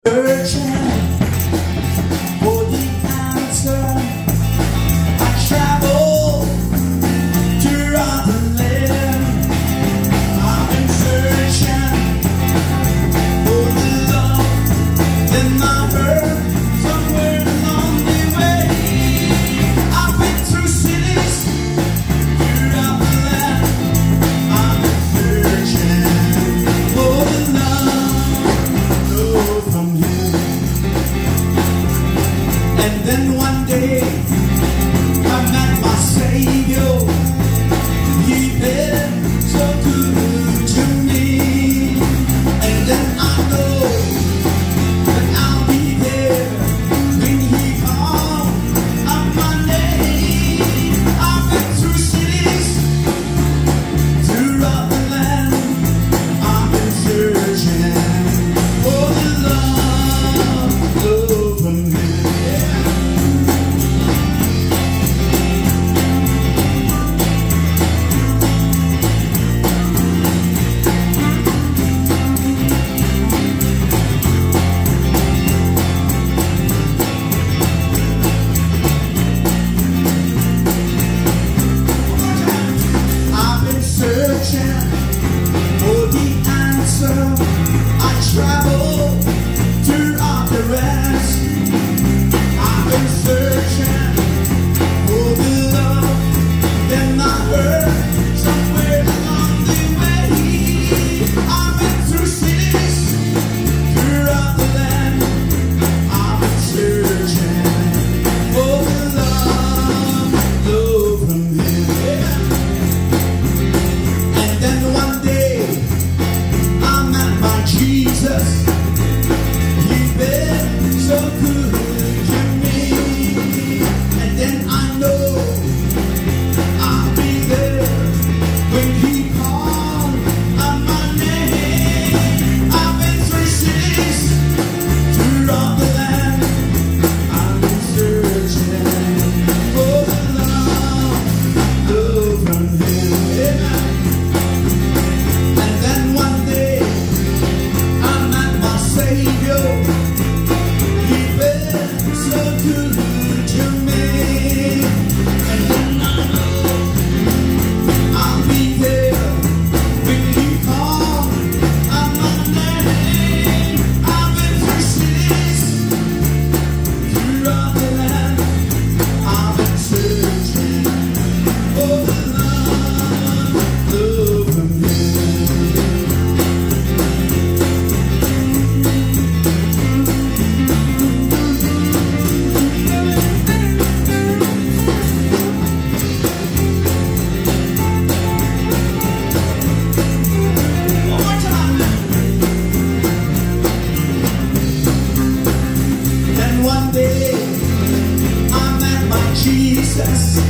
Searching for the answer, I travel to other land. I've been searching for the love in my heart somewhere along the way. I've been through cities, throughout the land. I've been searching for the love from Him. And then one day I met my Savior. He's been so good to me. And then I know that I'll be there when He calls out my name. I've been through cities, throughout the land. I've been searching for the love from Him. Searching for the answer, I travel to other rest. I've been searching for the love in my heart somewhere along the way. I've been through cities, throughout the land. I've been searching for the love from Him. Jesus, He's been so good to me. And then I know I'll be there when He calls out my name. I've been through cities, throughout the land. I've been searching for the love from Him. And then one day Savior, He's been so good to me. And then I know I'll be there when He calls out my name. I've been through cities, throughout the land. I've been searching for the love from Him. One day I met my Jesus.